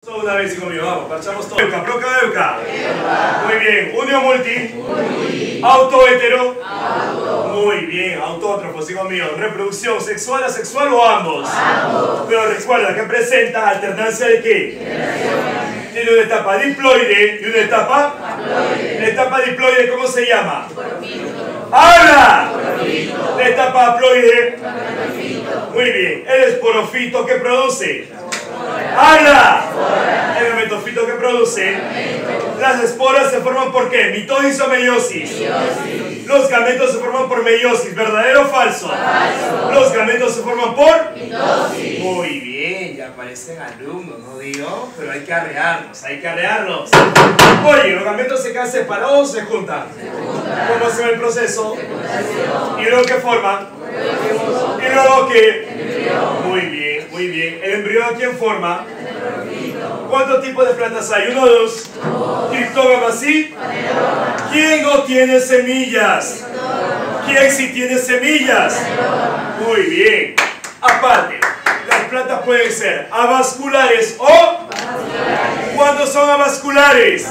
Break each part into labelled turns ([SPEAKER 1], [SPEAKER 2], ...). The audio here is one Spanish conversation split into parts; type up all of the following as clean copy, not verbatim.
[SPEAKER 1] Una vez, hijo mío, vamos, parchamos todo. Euca, proca, euca. Muy bien. Unio multi. Auto hetero. Muy bien. Autótrofos, hijo mío. Reproducción sexual, asexual o ambos. Pero recuerda que presenta alternancia de qué. Tiene una etapa diploide y una etapa. La etapa diploide, ¿cómo se llama? ¡Habla! La etapa haploide. Muy bien. El esporofito que produce. ¡Habla! El gametofito que produce. Las esporas se forman por ¿qué? ¿Mitosis o meiosis? Los gametos se forman por meiosis, ¿verdadero o falso? Los gametos se forman por mitosis. Muy bien, ya parecen alumnos, no digo, pero hay que arrearlos, Oye, ¿los gametos se quedan separados o se juntan? ¿Cómo se ve el proceso? ¿Y luego qué forman? ¿Y luego qué? Muy bien, muy bien. ¿El embrión quién forma? ¿Cuántos tipos de plantas hay? ¿Uno o dos? ¿Criptógama sí? ¿Quién no tiene semillas? ¿Quién sí tiene semillas? Muy bien. Aparte, las plantas pueden ser avasculares o... ¿Cuándo son avasculares?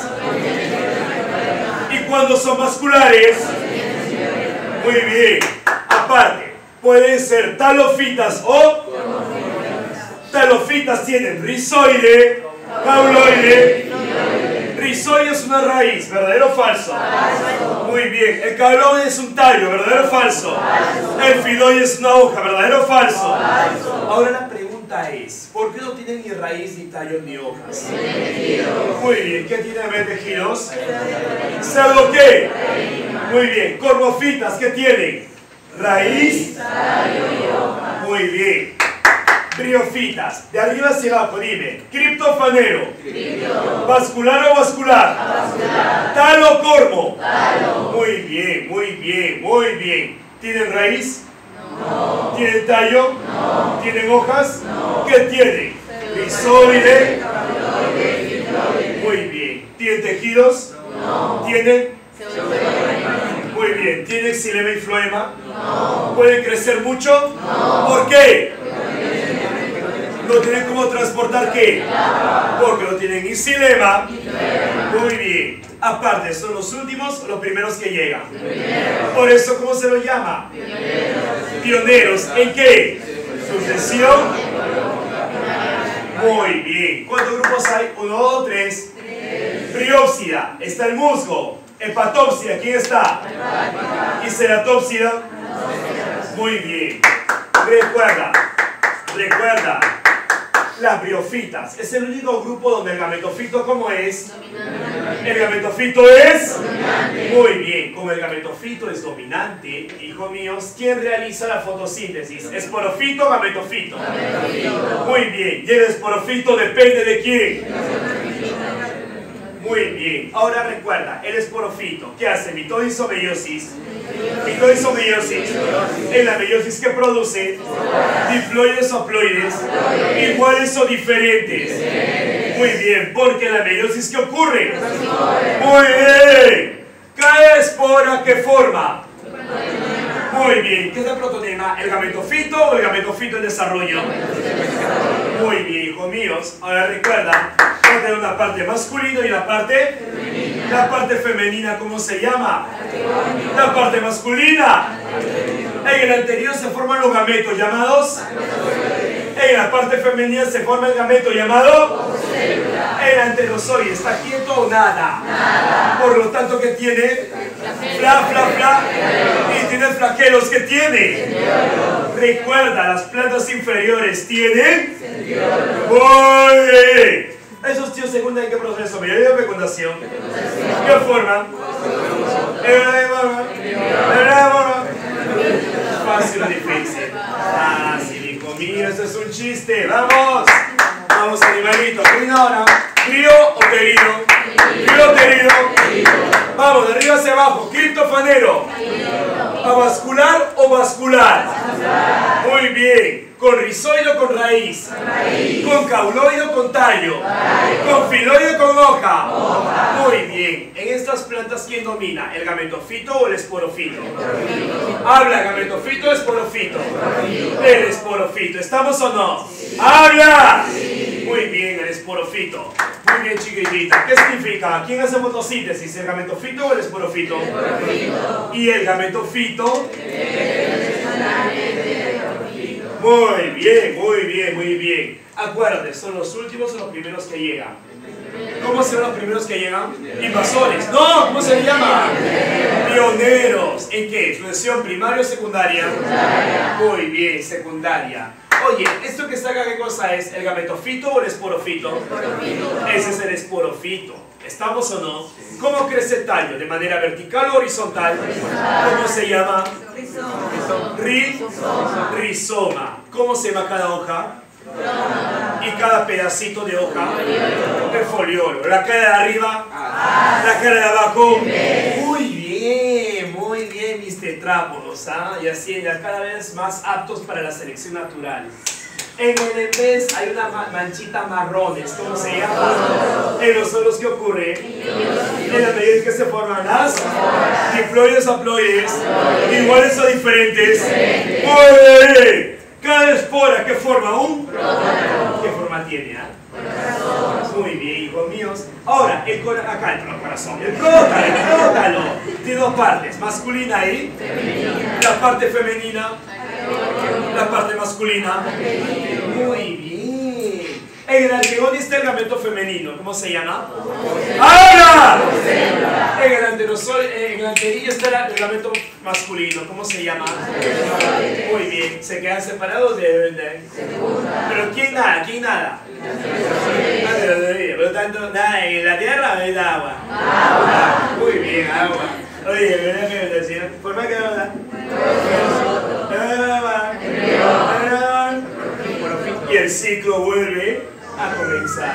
[SPEAKER 1] ¿Y cuándo son vasculares? Muy bien. Aparte, pueden ser talofitas o... Talofitas tienen rizoide, cauloide. Rizoide es una raíz, ¿verdadero o falso? Muy bien. El cauloide es un tallo, ¿verdadero o falso? El filoide es una hoja, ¿verdadero o falso? Ahora la pregunta es, ¿por qué no tienen ni raíz, ni tallo, ni hojas? Muy bien. ¿Qué tienen en vez de tejidos? ¿Pseudo qué? Muy bien. Cormofitas, ¿qué tienen? Raíz, tallo y hoja. Muy bien. Briofitas, de arriba hacia abajo, dime. Criptofanero. ¿Vascular o vascular? Talo o cormo. Muy bien, muy bien, muy bien. ¿Tienen raíz? No. ¿Tienen tallo? No. ¿Tienen hojas? No. ¿Qué tienen? Rizoide. Muy bien. ¿Tienen tejidos? No. ¿Tienen? Muy bien. ¿Tienen xilema y floema? No. ¿Pueden crecer mucho? No. ¿Por qué? ¿No tienen cómo transportar qué? Porque no tienen ni xilema. Muy bien. Aparte, ¿son los últimos o los primeros que llegan? Por eso, ¿cómo se los llama? Pioneros. ¿En qué? Sucesión. Muy bien. ¿Cuántos grupos hay? 1, 2, 3. Briópsida. Está el musgo. Hepatópsida. ¿Quién está? Y ceratópsida. Muy bien. Recuerda. Las briofitas. Es el único grupo donde el gametofito, ¿cómo es? Dominante. El gametofito es dominante. Muy bien. Como el gametofito es dominante, hijos míos, ¿quién realiza la fotosíntesis? ¿Esporofito o gametofito? Gametofito. Muy bien. ¿Y el esporofito depende de quién? Muy bien. Ahora recuerda, el esporofito, ¿qué hace? ¿Mitosis o meiosis? Mitosis o meiosis. En la meiosis, ¿qué produce? Diploides o haploides. Iguales o diferentes. Muy bien, porque en la meiosis, ¿qué ocurre? Muy bien. ¿Qué espora que forma? Muy bien. ¿Qué es el protonema? ¿El gametofito o el gametofito en desarrollo? Muy bien, hijos míos. Ahora recuerda, hay una parte masculina y una parte femenina. La parte femenina, ¿cómo se llama? La parte masculina. En el anterior se forman los gametos llamados. En la parte femenina se forma el gameto llamado. El anterozoide, ¿está quieto o nada? Por lo tanto, ¿qué tiene? Fla. Y tiene flagelos, ¿qué tiene? Recuerda, las plantas inferiores tienen. Muy bien. Esos tíos secundan en qué proceso, mayoría de fecundación. ¿Qué forma? Fácil o difícil. Fácil, hijo mío, eso es un chiste. ¡Vamos! Vamos, animalito. ¿Crío o terido? ¿Crío o terido? Vamos, de arriba hacia abajo. Criptofanero. ¿Avascular o vascular? Muy bien. ¿Con rizoide o con raíz? ¿Con cauloide o con tallo? ¿Con filoide o con hoja? Muy bien. En estas plantas, ¿quién domina? ¿El gametofito o el esporofito? Habla, gametofito o esporofito. El esporofito. ¿Estamos o no? ¡Habla! Muy bien, el esporofito. Muy bien, chiquitita. ¿Qué significa? ¿Quién hace fotosíntesis? ¿El gametofito o el esporofito? El esporofito. ¿Y el gametofito? Muy bien, muy bien, muy bien. Acuérdate, ¿son los últimos o los primeros que llegan? ¿Cómo se llaman los primeros que llegan? Invasores. No, ¿cómo se llama? Pioneros. ¿En qué? ¿Sucesión primaria o secundaria? Secundaria. Muy bien, secundaria. Oye, ¿esto que está acá qué cosa es? ¿El gametofito o el esporofito? Esporofito. Ese es el esporofito. ¿Estamos o no? ¿Cómo crece el tallo? ¿De manera vertical o horizontal? ¿Cómo se llama? Rizoma. ¿Cómo se llama cada hoja? Y cada pedacito de hoja, el foliolo. La cara de arriba, la cara de abajo. Muy bien, mis tetrápodos, ¿ah? Y así ya cada vez más aptos para la selección natural. En el embés hay una manchita marrones, ¿cómo se llama? En los suelos, ¿qué ocurre? En la medida en que se forman las diploides o haploides, iguales o diferentes. Muy bien. Cada espora que forma un prótano. ¿Qué forma tiene? Muy bien, hijos míos. Ahora, acá el corazón. El prótano tiene dos partes, masculina y femenina. La parte femenina, la parte masculina. Muy bien. En el antegón está el gameto femenino. ¿Cómo se llama? ¡Ahora! En el anterillo está el gameto masculino. ¿Cómo se llama? Muy bien. ¿Se quedan separados? ¿Pero quién nada? ¿Quién nada? Por lo tanto, nada, en la tierra hay agua. Agua. Muy bien, agua. Oye, ¿verdad que me decían? ¿Por qué no da? Y el ciclo vuelve a comenzar.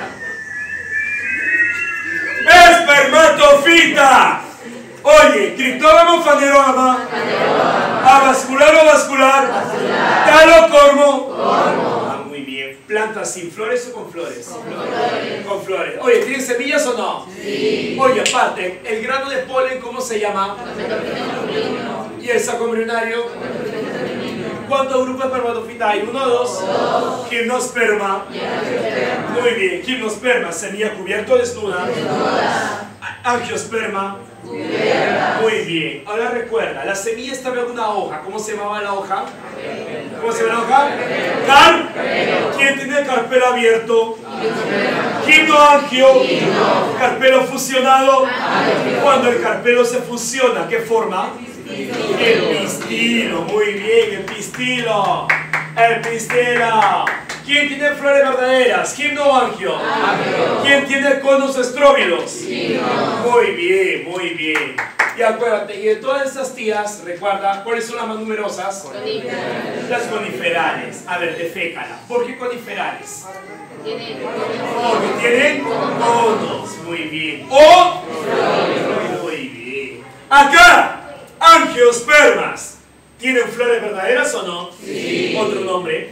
[SPEAKER 1] ¡Espermatofita! Oye, ¿criptógamo o fanerógama? ¿Avascular o vascular? ¿Talo cormo? Muy bien. ¿Plantas sin flores o con flores? Con flores. Oye, ¿tienen semillas o no? Sí. Oye, aparte, ¿el grano de polen cómo se llama? ¿Y el saco embrionario? ¿Cuántos grupos de espermatofita hay? ¿Uno o dos? Gimnosperma. Muy bien. Gimnosperma, semilla cubierta o desnuda. Angiosperma. Muy bien. Ahora recuerda, la semilla estaba en una hoja. ¿Cómo se llamaba la hoja? ¿Cómo se llama la hoja? ¿Quién tiene el carpelo abierto? Gimnoangio. Carpelo fusionado. Cuando el carpelo se fusiona, ¿qué forma? El pistilo, muy bien, el pistilo. El pistilo. ¿Quién tiene flores verdaderas? Gimnoangio. ¿Quién tiene conos estróbilos? Muy bien, muy bien. Y acuérdate, y de todas esas tías, recuerda, ¿cuáles son las más numerosas? Coniferales. Las coniferales. A ver, defécala. ¿Por qué coniferales? Porque tienen conos. Muy bien. O. Muy bien. Acá. Angiospermas. ¿Tienen flores verdaderas o no? Sí. ¿Otro nombre?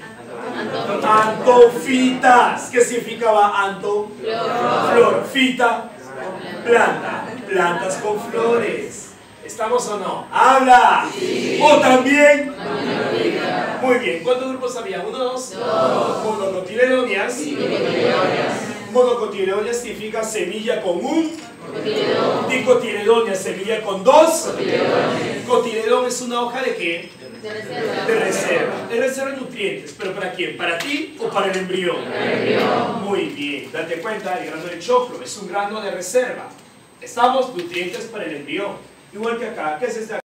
[SPEAKER 1] Antofitas. ¿Qué significaba anto? Flor. Fita. Planta. Plantas con flores. ¿Estamos o no? ¡Habla! Sí. ¿O también? Muy bien. ¿Cuántos grupos había? ¿Uno, dos? Monocotiledonias. Monocotiledonias significa semilla con un dicotiledonia, semilla con dos. Cotiledón es una hoja de ¿qué? De reserva. De reserva de nutrientes. ¿Pero para quién? ¿Para ti o para el embrión? Muy bien. Date cuenta, el grano de choclo es un grano de reserva. Estamos nutrientes para el embrión. Igual que acá. ¿Qué es este?